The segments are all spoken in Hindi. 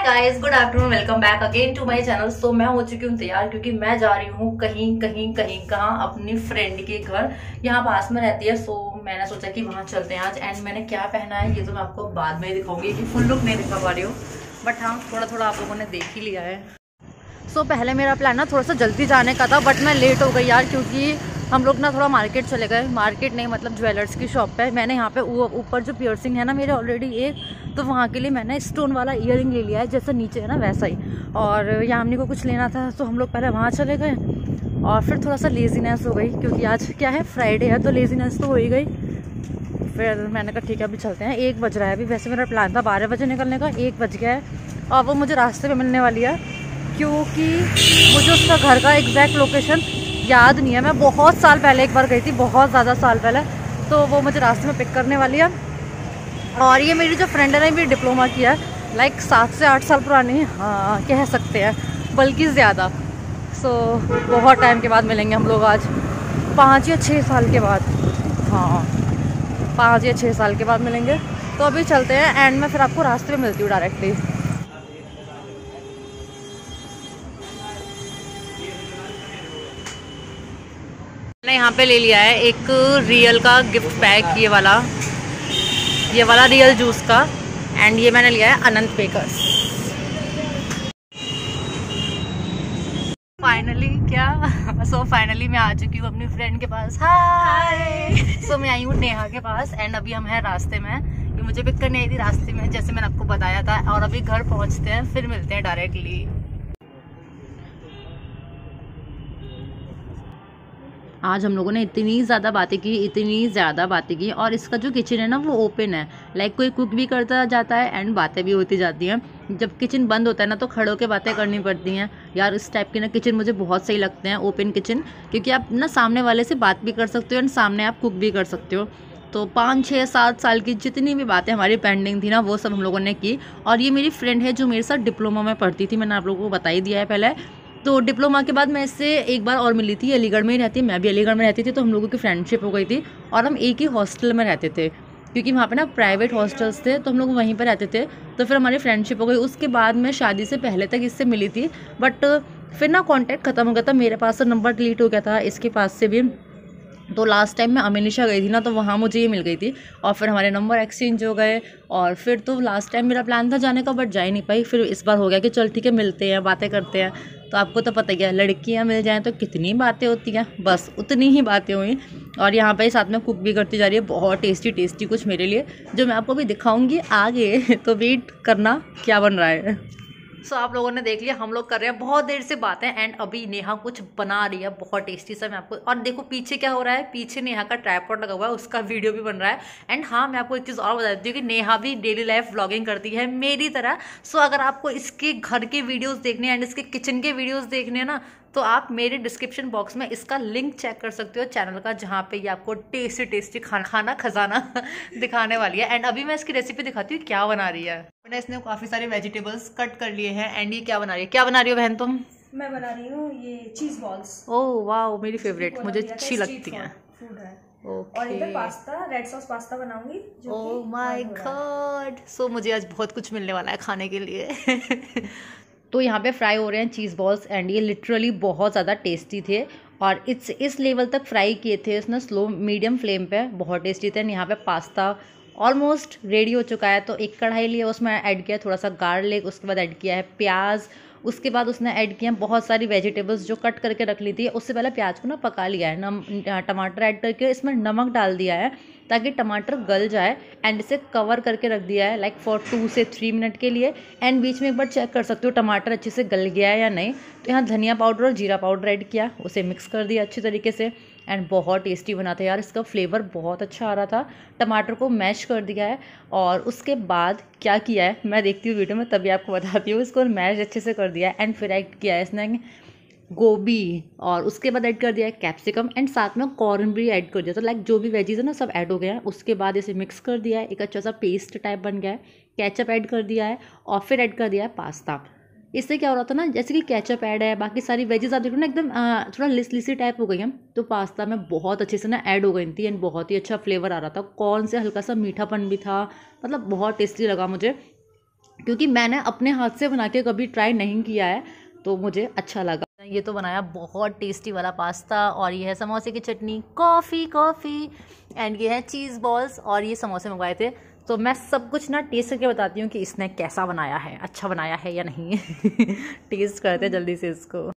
Guys, good afternoon, welcome back again to my channel. So मैं हो चुकी हूँ तैयार क्योंकि मैं जा रही हूँ कहीं कहाँ अपनी फ्रेंड के घर। यहाँ पास में रहती है। सो मैंने सोचा कि वहाँ चलते हैं आज। एंड मैंने क्या पहना है ये तो मैं आपको बाद में दिखाऊंगी कि फुल लुक नहीं दिखा पा रही हूँ, बट हाँ थोड़ा आप लोगों ने देख ही लिया है। सो पहले मेरा प्लान ना थोड़ा सा जल्दी जाने का था, बट मैं लेट हो गई यार, क्योंकि हम लोग ना थोड़ा मार्केट चले गए। मार्केट नहीं मतलब ज्वेलर्स की शॉप पे। मैंने यहाँ पे ऊपर जो पियर्सिंग है ना मेरे ऑलरेडी एक, तो वहाँ के लिए मैंने स्टोन वाला ईयरिंग ले लिया है, जैसा नीचे है ना वैसा ही। और यामिनी को कुछ लेना था तो हम लोग पहले वहाँ चले गए। और फिर थोड़ा सा लेजीनेस हो गई क्योंकि आज क्या है, फ्राइडे है, तो लेजीनेस तो हो ही गई। फिर मैंने कहा ठीक है अभी चलते हैं। 1 बज रहा है अभी। वैसे मेरा प्लान था 12 बजे निकलने का, 1 बज गया है। और वो मुझे रास्ते में मिलने वाली है क्योंकि मुझे उसका घर का एग्जैक्ट लोकेशन याद नहीं है। मैं बहुत साल पहले एक बार गई थी, बहुत ज़्यादा साल पहले, तो वो मुझे रास्ते में पिक करने वाली है। और ये मेरी जो फ्रेंड है ना, मेरी डिप्लोमा की है, लाइक 7 से 8 साल पुरानी, हाँ कह सकते हैं, बल्कि ज़्यादा। सो बहुत टाइम के बाद मिलेंगे हम लोग आज, 5 या 6 साल के बाद। हाँ 5 या 6 साल के बाद मिलेंगे। तो अभी चलते हैं एंड में फिर आपको रास्ते में मिलती हूँ डायरेक्टली। मैंने यहाँ पे ले लिया है एक रियल का गिफ्ट पैक, ये वाला रियल जूस का। एंड ये मैंने लिया है अनंत बेकर्स। फाइनली फाइनली मैं आ चुकी हूँ अपनी फ्रेंड के पास। हाय। सो मैं आई हूँ नेहा के पास एंड अभी हम हैं रास्ते में। ये मुझे पिक करने आई थी रास्ते में, जैसे मैंने आपको बताया था। और अभी घर पहुँचते हैं, फिर मिलते हैं डायरेक्टली। आज हम लोगों ने इतनी ज़्यादा बातें की। और इसका जो किचन है ना वो ओपन है, लाइक कोई कुक भी करता जाता है एंड बातें भी होती जाती हैं। जब किचन बंद होता है ना तो खड़े होकर बातें करनी पड़ती हैं यार। इस टाइप के ना किचन मुझे बहुत सही लगते हैं, ओपन किचन, क्योंकि आप ना सामने वाले से बात भी कर सकते हो एंड सामने आप कुक भी कर सकते हो। तो 5, 6, 7 साल की जितनी भी बातें हमारी पेंडिंग थी ना, वो सब हम लोगों ने की। और ये मेरी फ्रेंड है जो मेरे साथ डिप्लोमा में पढ़ती थी, मैंने आप लोगों को बता ही दिया है पहले। तो डिप्लोमा के बाद मैं इससे एक बार और मिली थी। अलीगढ़ में ही रहती है, मैं भी अलीगढ़ में रहती थी, तो हम लोगों की फ्रेंडशिप हो गई थी। और हम एक ही हॉस्टल में रहते थे क्योंकि वहाँ पे ना प्राइवेट हॉस्टल्स थे, तो हम लोग वहीं पर रहते थे। तो फिर हमारी फ्रेंडशिप हो गई। उसके बाद मैं शादी से पहले तक इससे मिली थी, बट फिर ना कॉन्टैक्ट ख़त्म हो गया था। मेरे पास से नंबर डिलीट हो गया था, इसके पास से भी। तो लास्ट टाइम मैं अमीनिशा गई थी ना, तो वहाँ मुझे ये मिल गई थी और फिर हमारे नंबर एक्सचेंज हो गए। और फिर तो लास्ट टाइम मेरा प्लान था जाने का, बट जा ही नहीं पाई। फिर इस बार हो गया कि चल ठीक है मिलते हैं, बातें करते हैं। तो आपको तो पता ही है, लड़कियाँ मिल जाएँ तो कितनी बातें होती हैं, बस उतनी ही बातें हुई। और यहाँ पे साथ में कुक भी करती जा रही है, बहुत टेस्टी कुछ मेरे लिए, जो मैं आपको भी दिखाऊँगी आगे। तो वेट करना क्या बन रहा है। सो आप लोगों ने देख लिया, हम लोग कर रहे हैं बहुत देर से बातें एंड अभी नेहा कुछ बना रही है बहुत टेस्टी सा। मैं आपको, और देखो पीछे क्या हो रहा है, पीछे नेहा का ट्राइपॉड लगा हुआ है, उसका वीडियो भी बन रहा है। एंड हाँ मैं आपको एक चीज़ और बता देती हूँ कि नेहा भी डेली लाइफ व्लॉगिंग करती है मेरी तरह। सो अगर आपको इसके घर के वीडियोज़ देखने एंड इसके किचन के वीडियोज़ देखने हैं ना, तो आप मेरे डिस्क्रिप्शन बॉक्स में इसका लिंक चेक कर सकते हो चैनल का, जहाँ पे ये आपको टेस्टी खाना खजाना दिखाने वाली है। एंड अभी मैं इसकी रेसिपी दिखाती हूँ क्या बना रही है। मैंने इसने काफ़ी सारे वेजिटेबल्स कट कर लिए हैं। एंड ये क्या बना रही है बहन तुम? मैं बना रही हूँ ये चीज बॉल्स। ओह वाह, मेरी फेवरेट, मुझे अच्छी लगती हैं। फूड है। Okay. और इधर पास्ता, रेड सॉस पास्ता बनाऊंगी। Oh my God. सो मुझे आज बहुत कुछ मिलने वाला है खाने के लिए। तो यहाँ पे फ्राई हो रहे हैं चीज़ बॉल्स एंड ये लिटरली बहुत ज़्यादा टेस्टी थे। और इस लेवल तक फ्राई किए थे इसने स्लो मीडियम फ्लेम पे, बहुत टेस्टी थे। यहाँ पे पास्ता ऑलमोस्ट रेडी हो चुका है। तो एक कढ़ाई लिया, उसमें ऐड किया थोड़ा सा गार्लिक, उसके बाद ऐड किया है प्याज, उसके बाद उसने ऐड किया बहुत सारी वेजिटेबल्स जो कट करके रख ली थी। उससे पहले प्याज को ना पका लिया है, टमाटर ऐड करके इसमें नमक डाल दिया है ताकि टमाटर गल जाए। एंड इसे कवर करके रख दिया है लाइक फॉर 2 से 3 मिनट के लिए। एंड बीच में एक बार चेक कर सकते हो टमाटर अच्छे से गल गया है या नहीं। तो यहाँ धनिया पाउडर और जीरा पाउडर ऐड किया, उसे मिक्स कर दिया अच्छी तरीके से। एंड बहुत टेस्टी बना था यार, इसका फ्लेवर बहुत अच्छा आ रहा था। टमाटर को मैश कर दिया है और उसके बाद क्या किया है मैं देखती हूँ वीडियो में, तभी आपको बताती हूँ। इसको मैश अच्छे से कर दिया है एंड फिर ऐड किया है इसने गोभी, और उसके बाद ऐड कर दिया है कैप्सिकम एंड साथ में कॉर्न भी ऐड कर दिया। तो लाइक जो भी वेजीज है ना सब ऐड हो गया है। उसके बाद इसे मिक्स कर दिया है, एक अच्छा सा पेस्ट टाइप बन गया है। केचप ऐड कर दिया है और फिर ऐड कर दिया है पास्ता। इससे क्या हो रहा था ना, जैसे कि केचप ऐड है, बाकी सारी वेजेस आप देखो ना एकदम थोड़ा लिसी टाइप हो गई है, तो पास्ता में बहुत अच्छे से ना ऐड हो गई थी एंड बहुत ही अच्छा फ्लेवर आ रहा था। कॉर्न से हल्का सा मीठापन भी था, मतलब बहुत टेस्टी लगा मुझे। क्योंकि मैंने अपने हाथ से बना के कभी ट्राई नहीं किया है, तो मुझे अच्छा लगा। ये तो बनाया बहुत टेस्टी वाला पास्ता, और ये है समोसे की चटनी, कॉफ़ी एंड ये है चीज़ बॉल्स, और ये समोसे मंगवाए थे। तो मैं सब कुछ ना टेस्ट करके बताती हूँ कि इसने कैसा बनाया है, अच्छा बनाया है या नहीं। टेस्ट करते हैं जल्दी से इसको।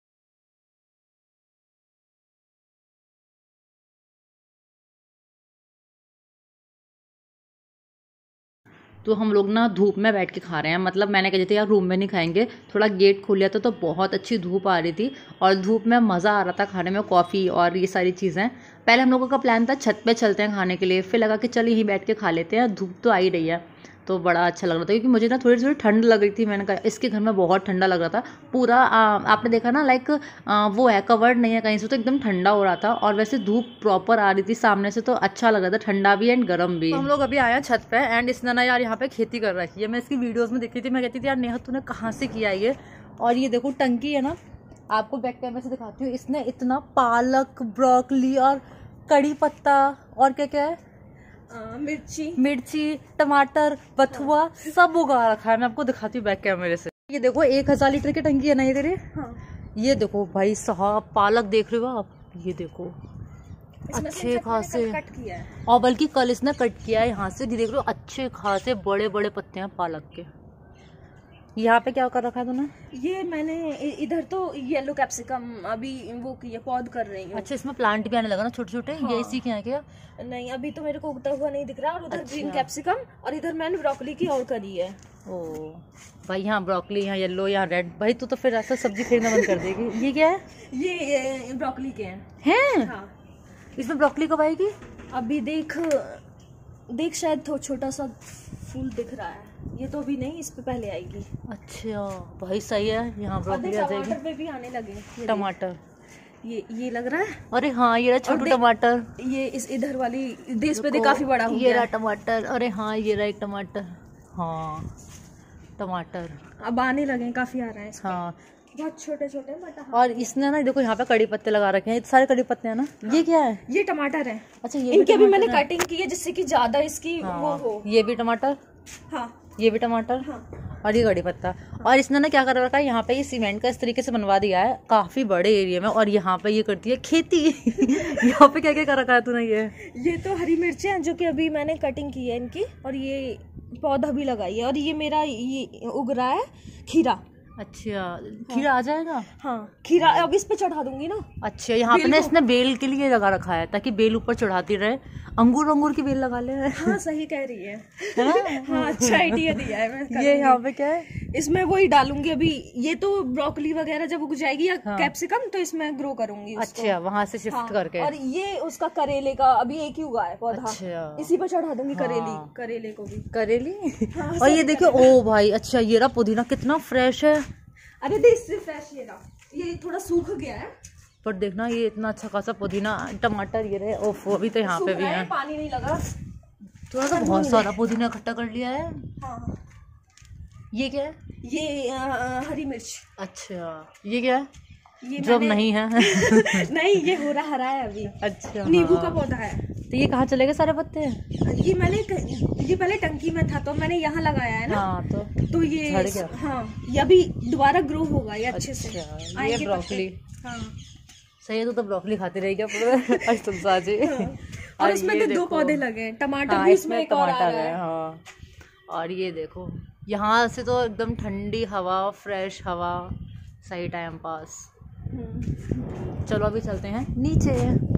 तो हम लोग ना धूप में बैठ के खा रहे हैं, मतलब मैंने कहा था यार रूम में नहीं खाएंगे, थोड़ा गेट खोल लिया था तो बहुत अच्छी धूप आ रही थी और धूप में मज़ा आ रहा था खाने में, कॉफ़ी और ये सारी चीज़ें। पहले हम लोगों का प्लान था छत पे चलते हैं खाने के लिए, फिर लगा कि चल यहीं बैठ के खा लेते हैं, धूप तो आ ही रही है, तो बड़ा अच्छा लग रहा था। क्योंकि मुझे ना थोड़ी थोड़ी ठंड लग रही थी, मैंने कहा इसके घर में बहुत ठंडा लग रहा था पूरा। आपने देखा ना लाइक वो है कवर्ड नहीं है कहीं से, तो एकदम ठंडा हो रहा था, और वैसे धूप प्रॉपर आ रही थी सामने से, तो अच्छा लग रहा था, ठंडा भी एंड गर्म भी। तो हम लोग अभी आए हैं छत पे, एंड इसने ना यार यहाँ पे खेती कर रखी है। मैं इसकी वीडियोज़ में देखी थी, मैं कहती थी यार नेहा तूने कहाँ से किया ये। और ये देखो टंकी है ना, आपको बैक कैमरे से दिखाती हूँ, इसने इतना पालक, ब्रोकली और कड़ी पत्ता और क्या क्या है, मिर्ची, टमाटर, बथुआ सब उगा रखा है। मैं आपको दिखाती हूँ बैक कैमरे से। ये देखो 1000 लीटर की टंकी है ना ये तेरे। हाँ। ये देखो भाई साहब, पालक देख रहे हो आप, ये देखो अच्छे खासे कट किया है, और बल्कि कल इसने कट किया है यहाँ से, देख रहे हो अच्छे खासे बड़े बड़े पत्ते हैं पालक के। यहाँ पे क्या कर रखा है तूने? ये मैंने इधर तो येलो कैप्सिकम अभी वो की पौध कर रही हूँ। अच्छा, इसमें प्लांट भी आने लगा ना छोटे छोटे। हाँ। ये इसी के हैं क्या? नहीं, अभी तो मेरे को उगता हुआ नहीं दिख रहा। और उधर ग्रीन कैप्सिकम, और इधर मैंने ब्रोकली की और करी है। ओ भाई, यहाँ ब्रोकली, यहाँ येलो, यहाँ रेड। भाई तू तो फिर ऐसा सब्जी खरीदना बंद कर देगी। ये क्या है? ये ब्रोकली के हैं। हाँ। इसमें ब्रोकली कब आएगी? अभी देख शायद तो छोटा सा फूल दिख रहा है, ये तो अभी नहीं, इस पे पहले आएगी। अच्छा भाई सही है, यहाँ ब्रोकली आ जाएगी। टमाटर पे भी आने लगे। टमाटर ये लग रहा है। अरे हाँ, ये रहा छोटा टमाटर। ये इस इधर वाली देश पे काफी बड़ा हो गया। ये रहा टमाटर। अरे हाँ, ये रहा एक टमाटर। हाँ टमाटर अब आने लगे, काफी आ रहा है। हाँ बहुत छोटे छोटे। और इसने ना देखो यहाँ पे कड़ी पत्ते लगा रखे हैं, सारे कड़ी पत्ते हैं ना। हाँ। ये क्या है? ये टमाटर है। अच्छा, ये इनकी अभी मैंने कटिंग की है जिससे कि ज्यादा इसकी हाँ। वो हो। ये भी टमाटर। हाँ, ये भी टमाटर। हाँ। और ये कड़ी पत्ता। हाँ। और इसने ना क्या कर रखा है, यहाँ पे ये सीमेंट का इस तरीके से बनवा दिया है काफी बड़े एरिया में, और यहाँ पे ये करती है खेती। यहाँ पे क्या क्या कर रखा है तूने? ये तो हरी मिर्चें हैं जो कि अभी मैंने कटिंग की है इनकी, और ये पौधा भी लगाई है, और ये मेरा ये उग रहा है खीरा। अच्छा, खीरा आ जाएगा। हाँ, खीरा अब इस पे चढ़ा दूंगी ना। अच्छा, यहाँ पे ना इसने बेल के लिए लगा रखा है ताकि बेल ऊपर चढ़ाती रहे। अंगूर की बेल लगा ले। हाँ सही कह रही है। हाँ, अच्छा आइडिया दिया है। मैं ये यहाँ पे क्या है? इसमें वही डालूंगी अभी। ये तो ब्रोकली वगैरह जब उग जाएगी या कैप्सिकम, तो इसमें ग्रो करूंगी उसको। अच्छा, वहाँ से शिफ्ट करके। और ये उसका करेले का अभी एक ही उगा है पौधा। अच्छा। इसी पर चढ़ा दूंगी। करेले को भी। करेली। और ये देखियो, ओ भाई, अच्छा ये रहा पुदीना, कितना फ्रेश है। अरे देख से फ्रेश, ये थोड़ा सूख गया है, पर देखना ये इतना अच्छा खासा पुदीना। टमाटर ये रहे, ओफ, अभी तो यहाँ पे भी है, पानी नहीं लगा। थोड़ा सा बहुत सारा पुदीना इकट्ठा कर लिया है। हाँ। ये क्या है? ये हरी मिर्च। अच्छा, ये क्या है? ये जो नहीं है। नहीं, ये हो रहा हरा है अभी। अच्छा, नींबू का पौधा है। तो ये कहाँ चले गए सारे पत्ते? ये पहले टंकी में था, तो मैंने यहाँ लगाया है ना। हाँ, तो ये हाँ, ये अभी दोबारा ग्रो होगा ये अच्छे से। ये ब्रोकली। हाँ सही है, तो ब्रोकली खाते रहेगा पूरा। और उसमें तो 2 पौधे लगे, टमाटर भी इसमें एक और आ रहा है। हाँ, और ये देखो यहाँ से तो एकदम ठंडी हवा, फ्रेश हवा, सही टाइम पास। चलो अभी चलते हैं नीचे।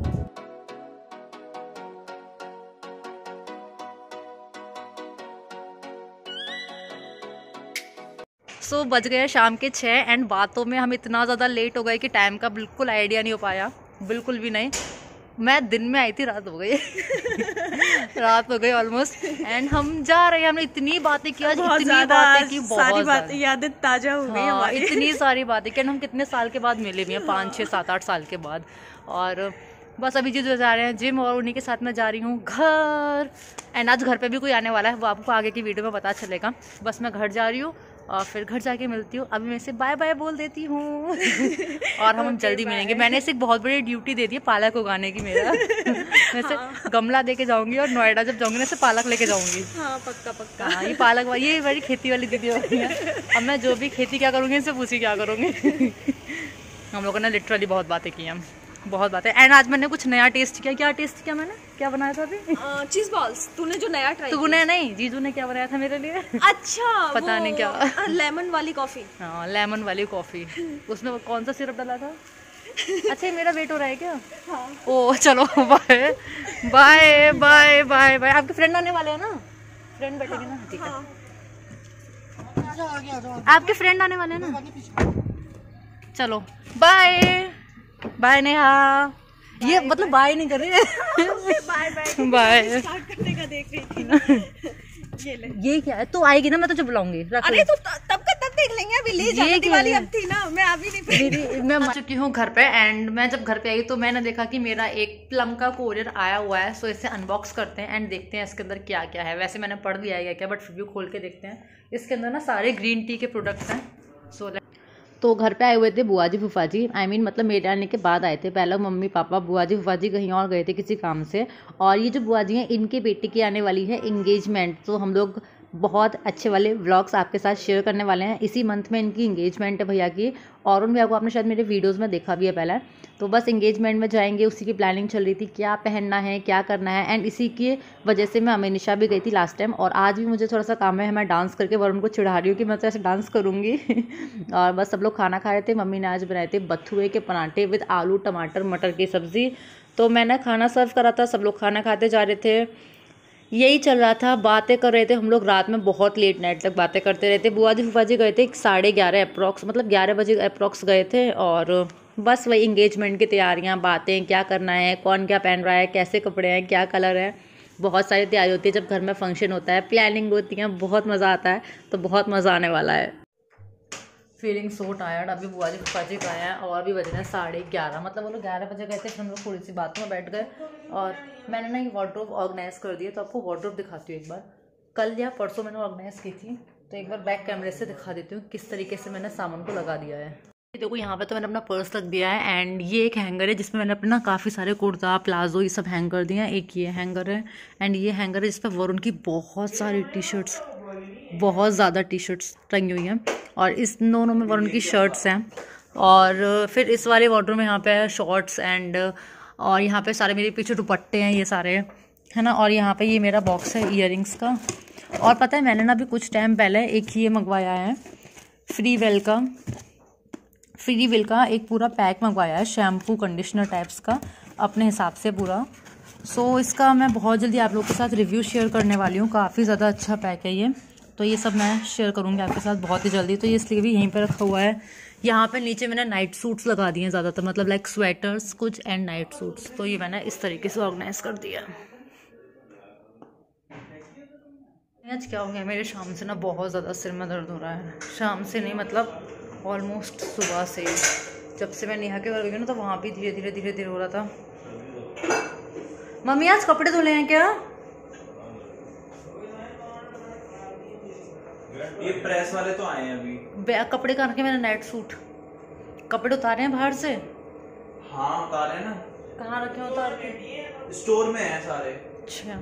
सो बज गए शाम के 6 एंड बातों में हम इतना ज़्यादा लेट हो गए कि टाइम का बिल्कुल आइडिया नहीं हो पाया, बिल्कुल भी नहीं। मैं दिन में आई थी, रात हो गई। रात हो गई ऑलमोस्ट, एंड हम जा रहे हैं। हमने इतनी बातें की आज, इतनी बातें की, सारी बातें यादें ताजा हो गई हमारी। इतनी सारी बातें कि हम कितने साल के बाद मिले भी हैं, 5, 6, 7, 8 साल के बाद। और बस अभी जो जा रहे हैं जिम, और उन्हीं के साथ मैं जा रही हूँ घर। एंड आज घर पे भी कोई आने वाला है, वो आपको आगे की वीडियो में पता चलेगा। बस मैं घर जा रही हूँ, और फिर घर जाके मिलती हूँ। अभी मैं इसे बाय बाय बोल देती हूँ और हम जल्दी मिलेंगे। मैंने इसे एक बहुत बड़ी ड्यूटी दे दी है पालक उगाने की मेरा। मैं इसे गमला दे के जाऊँगी और नोएडा जब जाऊँगी ना इसे पालक लेके जाऊँगी। हाँ पक्का पक्का। हाँ, ये पालक ये बड़ी खेती वाली दीदी होती है। अब मैं जो भी खेती क्या करूँगी इनसे पूछी क्या करूँगी। हम लोगों ने लिटरली बहुत बातें की हैं, बहुत बातें। एंड आज मैंने कुछ नया टेस्ट किया। क्या टेस्ट किया मैंने, क्या बनाया था अभी? चीज बॉल्स। तूने जो नया ट्राई तूने नहीं, जीजू ने क्या बनाया था मेरे लिए? अच्छा पता नहीं क्या, लेमन वाली कॉफी। हाँ लेमन वाली कॉफी। उसमें कौन सा सिरप डाला था? अच्छा मेरा वेट हो रहा है क्या? हाँ। ओ चलो bye bye bye bye bye. आपके फ्रेंड आने वाले हैं ना? फ्रेंड बैठेंगे ना? ठीक है। आपके फ्रेंड आने वाले हैं ना? चलो बाय बाय नेहा। ये मतलब बाय नहीं कर रहे। Bye bye bye. स्टार्ट करने का देख रही थी। ये क्या है? तू आएगी ना मैं तुझे बुलाऊंगी। अरे तो तब का तब देख लेंगे। अभी ले जाने दिवाली अब थी ना, मैं अभी नहीं दीदी मैं आ चुकी हूँ घर पे। एंड मैं जब घर पे आई तो मैंने देखा कि मेरा एक प्लम का कोरियर आया हुआ है। सो इसे अनबॉक्स करते हैं एंड देखते हैं इसके अंदर क्या क्या है। वैसे मैंने पढ़ लिया है क्या, बट फिर भी खोल के देखते हैं। इसके अंदर ना सारे ग्रीन टी के प्रोडक्ट्स हैं। सो तो घर पे आए हुए थे बुआ जी फूफा जी। मतलब मेरे आने के बाद आए थे। पहले मम्मी पापा बुआ जी फूफा जी कहीं और गए थे किसी काम से। और ये जो बुआ जी हैं इनके बेटे की आने वाली है इंगेजमेंट। तो हम लोग बहुत अच्छे वाले व्लॉग्स आपके साथ शेयर करने वाले हैं। इसी मंथ में इनकी इंगेजमेंट है भैया की। और उन भैया को आपने शायद मेरे वीडियोज़ में देखा भी है पहले। तो बस इंगेजमेंट में जाएंगे, उसी की प्लानिंग चल रही थी क्या पहनना है क्या करना है। एंड इसी की वजह से मैं अमीनिशा भी गई थी लास्ट टाइम। और आज भी मुझे थोड़ा सा काम है, मैं डांस करके वरुण को चिढ़ा रही हूँ कि मैं तो ऐसे डांस करूँगी। और बस सब लोग खाना खा रहे थे। मम्मी ने आज बनाए थे बथुए के पराठे विद आलू टमाटर मटर की सब्ज़ी। तो मैंने खाना सर्व करा था, सब लोग खाना खाते जा रहे थे। यही चल रहा था, बातें कर रहे थे हम लोग। रात में बहुत लेट नाइट तक बातें करते रहते। बुआ जी फूफा जी गए थे 11:30 अप्रॉक्स, मतलब 11 बजे अप्रॉक्स गए थे। और बस वही इंगेजमेंट की तैयारियां, बातें, क्या करना है, कौन क्या पहन रहा है, कैसे कपड़े हैं, क्या कलर है। बहुत सारी तैयारी होती है जब घर में फंक्शन होता है, प्लानिंग होती है, बहुत मज़ा आता है। तो बहुत मज़ा आने वाला है। Feeling so tired. अभी बुआ जी फूफा जी गए हैं और अभी बज रहे हैं 11:30। मतलब वो लोग 11 बजे गए थे, फिर हम लोग थोड़ी सी बातों में बैठ गए। और मैंने ना ये वार्डरोब ऑर्गेनाइज़ कर दिया। तो आपको वार्डरोब दिखाती हूँ एक बार। कल या परसों मैंने ऑर्गेनाइज़ की थी। तो एक बार बैक कैमरे से दिखा देती हूँ किस तरीके से मैंने सामान को लगा दिया है। देखो यहाँ पे तो मैंने अपना पर्स रख दिया है। एंड ये एक हैंगर है जिसमें मैंने अपना काफ़ी सारे कुर्ता प्लाजो ये सब हैंग कर दिए हैं। एक ये हैंगर है एंड ये हैंगर है जिस पर वरुण की बहुत सारी टी शर्ट्स, बहुत ज़्यादा टी शर्ट्स टंगी हुई हैं। और इस दोनों में वरुण की शर्ट्स हैं। और फिर इस वाले वार्डरोब में यहाँ पे है शॉर्ट्स एंड और यहाँ पे सारे मेरे पीछे दुपट्टे हैं ये सारे, है ना। और यहाँ पे ये मेरा बॉक्स है ईयरिंग्स का। और पता है मैंने ना अभी कुछ टाइम पहले एक ये मंगवाया है फ्री विल का एक पूरा पैक मंगवाया है, शैम्पू कंडीशनर टाइप्स का अपने हिसाब से पूरा। सो इसका मैं बहुत जल्दी आप लोगों के साथ रिव्यू शेयर करने वाली हूँ। काफ़ी ज़्यादा अच्छा पैक है ये। तो ये सब मैं शेयर करूँगी आपके साथ बहुत ही जल्दी। तो ये इसलिए भी यहीं पे रखा हुआ है। यहाँ पे नीचे मैंने नाइट सूट्स लगा दिए हैं ज़्यादातर, मतलब लाइक स्वेटर्स कुछ एंड नाइट सूट्स। तो ये मैंने इस तरीके से ऑर्गेनाइज कर दिया। आज क्या हो गया, मेरे शाम से ना बहुत ज़्यादा सिर में दर्द हो रहा है। शाम से नहीं, मतलब ऑलमोस्ट सुबह से। जब से मैं नेहा के घर गई ना तो वहाँ भी धीरे धीरे हो रहा था। मम्मी आज कपड़े धुले हैं क्या? ये प्रेस वाले तो आए हैं अभी। कपड़े कहाँ रखे मैंने? नाइट सूट कपड़े उतारे हैं बाहर से। हाँ उतारे ना। कहाँ रखे हैं उतार के? स्टोर में है सारे। अच्छा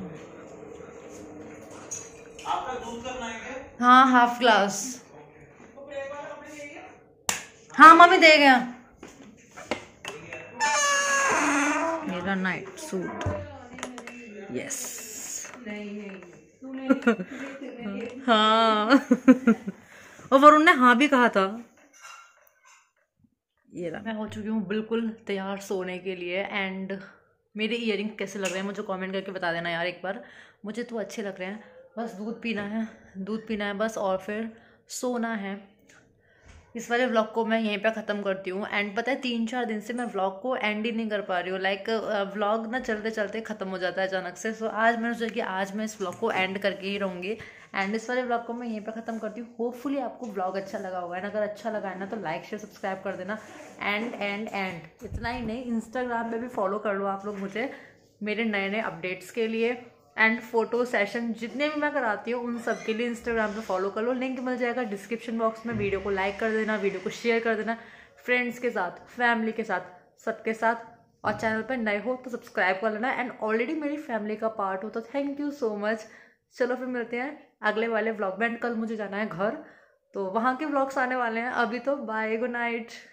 आपका दूध करना है क्या? हाँ हाफ ग्लास। हाँ मम्मी दे गया मेरा नाइट सूट। यस हाँ और वरुण ने हाँ भी कहा था। ये रहा, मैं हो चुकी हूँ बिल्कुल तैयार सोने के लिए। एंड मेरे ईयरिंग कैसे लग रहे हैं मुझे कमेंट करके बता देना यार एक बार। मुझे तो अच्छे लग रहे हैं। बस दूध पीना है बस, और फिर सोना है। इस वाले व्लॉग को मैं यहीं पे ख़त्म करती हूँ। एंड पता है 3-4 दिन से मैं व्लॉग को एंड ही नहीं कर पा रही हूँ। लाइक व्लॉग ना चलते चलते ख़त्म हो जाता है अचानक से। सो आज मैंने सोचा कि आज मैं इस व्लॉग को एंड करके ही रहूँगी। एंड इस वाले व्लॉग को मैं यहीं पे ख़त्म करती हूँ। होपफुली आपको व्लॉग अच्छा लगा होगा। एंड अगर अच्छा लगा है ना तो लाइक शेयर सब्सक्राइब कर देना। एंड इतना ही नहीं, इंस्टाग्राम पे भी फॉलो कर लो आप लोग मुझे मेरे नए अपडेट्स के लिए। एंड फोटो सेशन जितने भी मैं कराती हूँ उन सब के लिए इंस्टाग्राम पे फॉलो कर लो, लिंक मिल जाएगा डिस्क्रिप्शन बॉक्स में। वीडियो को लाइक कर देना, वीडियो को शेयर कर देना फ्रेंड्स के साथ, फैमिली के साथ, सबके साथ। और चैनल पर नए हो तो सब्सक्राइब कर लेना एंड ऑलरेडी मेरी फैमिली का पार्ट हो तो थैंक यू सो मच। चलो फिर मिलते हैं अगले वाले व्लॉग में। एंड कल मुझे जाना है घर, तो वहाँ के व्लॉग्स आने वाले हैं। अभी तो बाय, गुड नाइट।